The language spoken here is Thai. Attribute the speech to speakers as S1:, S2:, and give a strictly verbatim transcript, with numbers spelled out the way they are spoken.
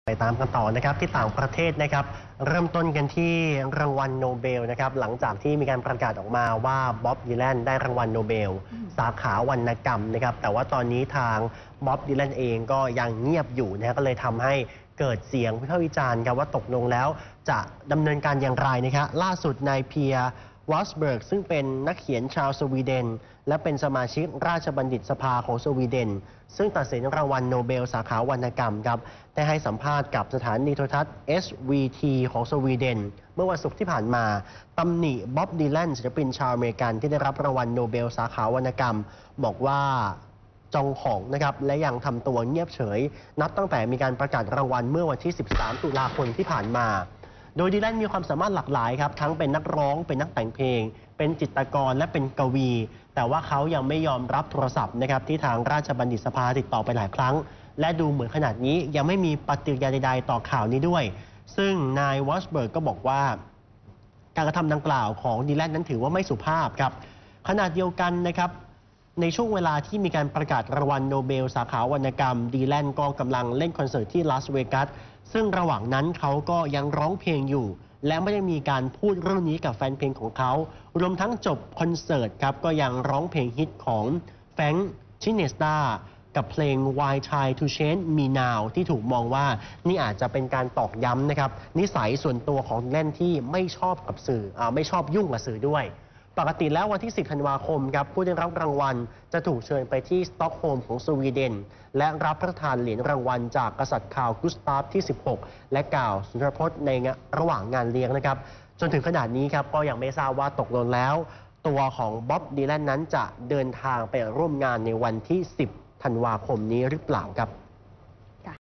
S1: ไปตามกันต่อนะครับที่ต่างประเทศนะครับเริ่มต้นกันที่รางวัลโนเบลนะครับหลังจากที่มีการประกาศออกมาว่าบ๊อบดีแลนได้รางวัลโนเบลสาขาวรรณกรรมนะครับแต่ว่าตอนนี้ทางบ๊อบดีแลนเองก็ยังเงียบอยู่นะก็เลยทำให้เกิดเสียงวิพากษ์วิจารณ์ครับว่าตกลงแล้วจะดำเนินการอย่างไรนะครับล่าสุดนายเพียร์วอสเบิร์กซึ่งเป็นนักเขียนชาวสวีเดนและเป็นสมาชิกราชบัณฑิตสภาของสวีเดนซึ่งตัดสินรางวัลโนเบลสาขาวรรณกรรมครับได้ให้สัมภาษณ์กับสถานีโทรทัศน์ เอส วี ที ของสวีเดนเมื่อวันศุกร์ที่ผ่านมาตำหนิบ๊อบดีแลนศิลปินชาวอเมริกันที่ได้รับรางวัลโนเบลสาขาวรรณกรรมบอกว่าจองของนะครับและยังทำตัวเงียบเฉยนับตั้งแต่มีการประกาศรางวัลเมื่อวันที่สิบสามตุลาคมที่ผ่านมาโดยดีแลนมีความสามารถหลากหลายครับทั้งเป็นนักร้องเป็นนักแต่งเพลงเป็นจิตรกรและเป็นกวีแต่ว่าเขายังไม่ยอมรับโทรศัพท์นะครับที่ทางราชบัณฑิตสภาติดต่อไปหลายครั้งและดูเหมือนขนาดนี้ยังไม่มีปฏิกิริยาใดๆต่อข่าวนี้ด้วยซึ่งนายวอสเบิร์กก็บอกว่าการกระทำดังกล่าวของดีแลนนั้นถือว่าไม่สุภาพครับขณะเดียวกันนะครับในช่วงเวลาที่มีการประกาศรางวัลโนเบลสาขาวรรณกรรมดีแลนก็กำลังเล่นคอนเสิร์ตที่ลาสเวกัสซึ่งระหว่างนั้นเขาก็ยังร้องเพลงอยู่และไม่ได้มีการพูดเรื่องนี้กับแฟนเพลงของเขารวมทั้งจบคอนเสิร์ตครับก็ยังร้องเพลงฮิตของแฟรงค์ชินเนสตากับเพลง Why Try to Change Me Now ที่ถูกมองว่านี่อาจจะเป็นการตอกย้ำนะครับนิสัยส่วนตัวของเล่นที่ไม่ชอบกับสื่ออไม่ชอบยุ่งกับสื่อด้วยปกติแล้ววันที่สิบธันวาคมครับผู้ได้รับรางวัลจะถูกเชิญไปที่สต็อกโฮล์มของสวีเดนและรับพระราชทานเหรียญรางวัลจากกษัตริย์ข่าวกุสตาฟที่สิบหกและกล่าวสุนทรพจน์ในระหว่างงานเลี้ยงนะครับจนถึงขนาดนี้ครับก็ยังไม่ทราบว่าตกลงแล้วตัวของบ๊อบดีแลนนั้นจะเดินทางไปร่วมงานในวันที่สิบธันวาคมนี้หรือเปล่าครับ